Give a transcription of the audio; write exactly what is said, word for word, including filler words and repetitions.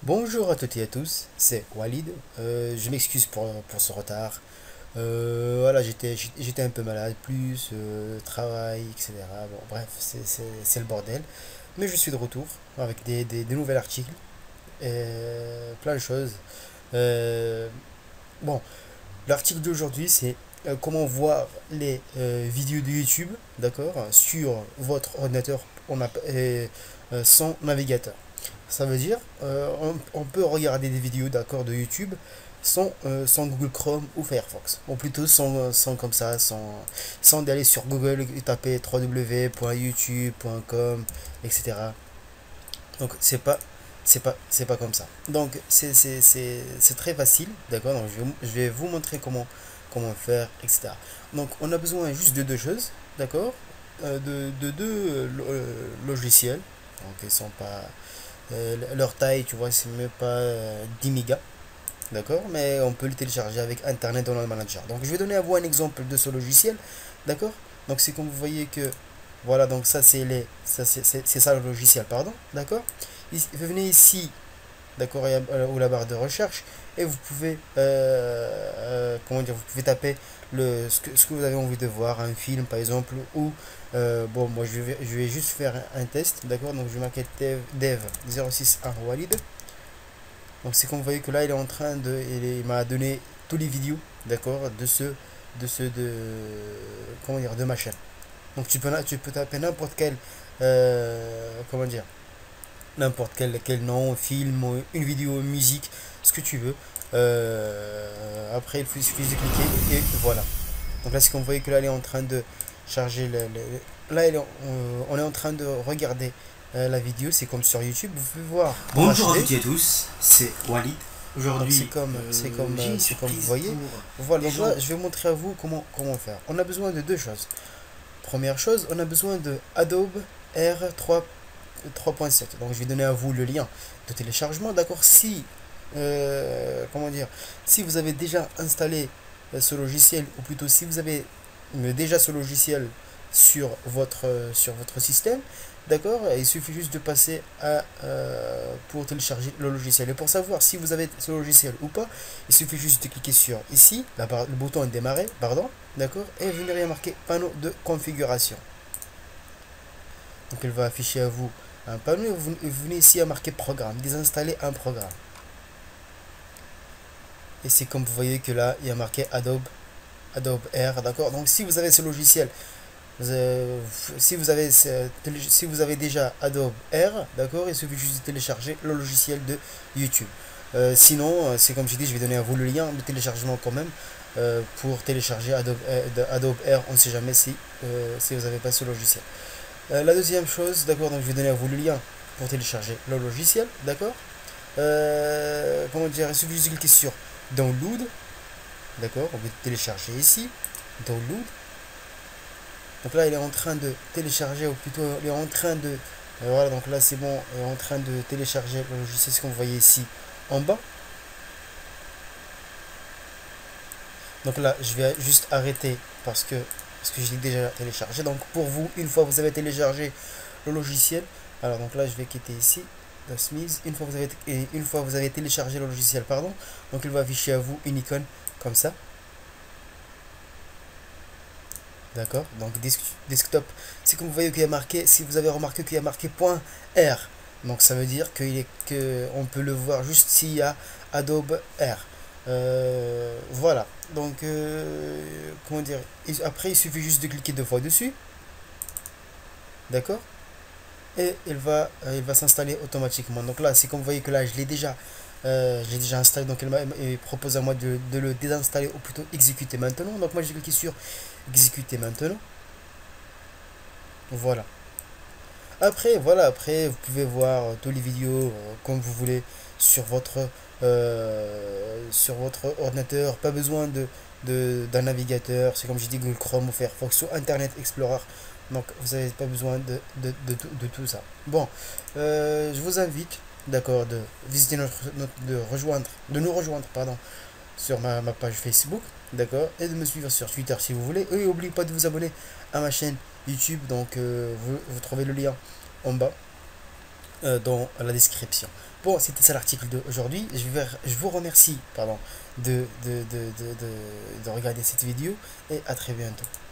Bonjour à toutes et à tous, c'est Walid. Euh, je m'excuse pour, pour ce retard. Euh, voilà, j'étais j'étais un peu malade, plus euh, travail, et cetera. Bon, bref, c'est c'est- c'est le bordel. Mais je suis de retour avec des, des, des nouveaux articles, et plein de choses. Euh, bon, l'article d'aujourd'hui, c'est euh, comment voir les euh, vidéos de YouTube, d'accord, sur votre ordinateur on a, euh, euh, sans navigateur. Ça veut dire, euh, on, on peut regarder des vidéos d'accord de YouTube sans, euh, sans Google Chrome ou Firefox. Ou plutôt sans, sans comme ça, sans, sans d'aller sur Google et taper w w w point youtube point com, et cetera. Donc c'est pas c'est pas c'est pas comme ça. Donc c'est c'est- c'est- c'est très facile, d'accord. Donc je vais, je vais vous montrer comment comment faire, et cetera. Donc on a besoin juste de deux choses, d'accord, Euh, de, de deux euh, lo- euh, logiciels. Donc ils sont pas euh, leur taille, tu vois, c'est même pas euh, dix mégas, d'accord, mais on peut le télécharger avec Internet dans le manager. Donc je vais donner à vous un exemple de ce logiciel, d'accord. Donc c'est comme vous voyez que voilà, donc ça c'est les ça c'est c'est- c'est ça le logiciel, pardon, d'accord. Ici- Vous venez ici, d'accord, il y a, euh, ou la barre de recherche, et vous pouvez euh, euh, comment dire, vous pouvez taper le ce que, ce que vous avez envie de voir, un film par exemple, ou euh, bon, moi je vais je vais juste faire un, un test, d'accord. Donc je vais marquer dev, dev zéro six un Walid. Donc c'est comme vous voyez que là il est en train de il, est- il m'a donné tous les vidéos, d'accord, de ce de ce de comment dire, de ma chaîne. Donc tu peux tu peux taper n'importe quel euh, comment dire, n'importe quel, quel nom, film, ou une vidéo, une musique, ce que tu veux. Euh, après, il faut- suffit de cliquer et voilà. Donc là, c'est comme vous voyez que là, elle est en train de charger. Le, le- là, elle est en- euh, on est en train de regarder euh, la vidéo. C'est comme sur YouTube. Vous pouvez voir en Bonjour à H D. toutes et à tous, c'est Walid. Donc c'est Aujourd'hui, comme, c'est euh, comme, j'ai euh, une c'est comme vous surprise voyez. pour Voilà. les Donc là, gens. je vais montrer à vous comment, comment faire. On a besoin de deux choses. Première chose, on a besoin de Adobe R trois trois point sept. Donc je vais donner à vous le lien de téléchargement. D'accord. Si, euh, comment dire, si vous avez déjà installé euh, ce logiciel, ou plutôt si vous avez euh, déjà ce logiciel sur votre, euh, sur votre système, d'accord, il suffit juste de passer à, euh, pour télécharger le logiciel. Et pour savoir si vous avez ce logiciel ou pas, il suffit juste de cliquer sur ici, la barre- le bouton démarrer, pardon, d'accord, et venir y marquer panneau de configuration. Donc il va afficher à vous un panneau, et vous, vous venez ici à marquer programme, désinstaller un programme. Et c'est comme vous voyez que là, il y a marqué Adobe, Adobe R, d'accord. Donc si vous avez ce logiciel, euh, si vous avez ce- si vous avez déjà Adobe R, d'accord, il suffit juste de télécharger le logiciel de YouTube. Euh, sinon, euh, c'est comme j'ai dit, je vais donner à vous le lien de téléchargement quand même, euh, pour télécharger Adobe, euh, de Adobe R. On ne sait jamais si, euh, si vous n'avez pas ce logiciel. Euh, la deuxième chose, d'accord, donc je vais donner à vous le lien pour télécharger le logiciel, d'accord. Euh, comment dire, il suffit juste de cliquer sur Download, d'accord, on va télécharger ici, Download. Donc là, il est en train de télécharger, ou plutôt, il est en train de, euh, voilà, donc là c'est bon, il est en train de télécharger le logiciel, ce qu'on voyait ici en bas. Donc là, je vais juste arrêter parce que, parce que je l'ai déjà téléchargé. Donc pour vous, une fois que vous avez téléchargé le logiciel, alors donc là, je vais quitter ici. Smith, une fois que vous avez une fois que vous avez téléchargé le logiciel, pardon, donc il va afficher à vous une icône comme ça, d'accord. Donc desktop, c'est comme vous voyez qu'il y a marqué, si vous avez remarqué qu'il y a marqué .r, donc ça veut dire qu'il est que on peut le voir juste s'il y a Adobe R. Euh, voilà, donc euh, comment dire, après il suffit juste de cliquer deux fois dessus, d'accord, et il va, euh, il va s'installer automatiquement. Donc là, c'est comme vous voyez que là, je l'ai déjà, euh, je l'ai déjà installé. Donc il, m'a, il propose à moi de, de le désinstaller, ou plutôt exécuter maintenant. Donc moi, j'ai cliqué sur exécuter maintenant. Voilà. Après, voilà, après, vous pouvez voir euh, toutes les vidéos euh, comme vous voulez sur votre, euh, sur votre ordinateur. Pas besoin de, de- d'un navigateur. C'est comme j'ai dit, Google Chrome ou Firefox ou Internet Explorer. Donc, vous n'avez pas besoin de, de, de tout, de tout ça. Bon, euh, je vous invite, d'accord, de visiter notre, notre- de rejoindre, de nous rejoindre, pardon, sur ma, ma page Facebook, d'accord, et de me suivre sur Twitter si vous voulez. Et n'oubliez pas de vous abonner à ma chaîne YouTube. Donc, euh, vous, vous trouvez le lien en bas. euh, dans la description. Bon, c'était ça l'article d'aujourd'hui. Je, vais- je vous remercie pardon, de, de, de, de, de de regarder cette vidéo et à très bientôt.